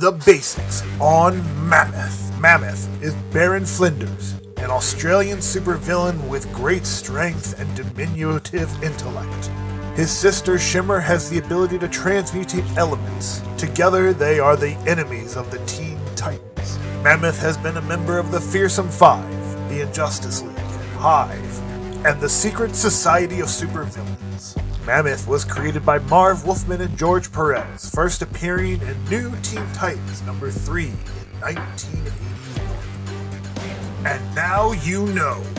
The basics on Mammoth. Mammoth is Baron Flinders, an Australian supervillain with great strength and diminutive intellect. His sister Shimmer has the ability to transmutate elements. Together they are the enemies of the Teen Titans. Mammoth has been a member of the Fearsome Five, the Injustice League, Hive, and the Secret Society of Supervillains. Mammoth was created by Marv Wolfman and George Perez, first appearing in New Teen Titans #3 in 1981. And now you know.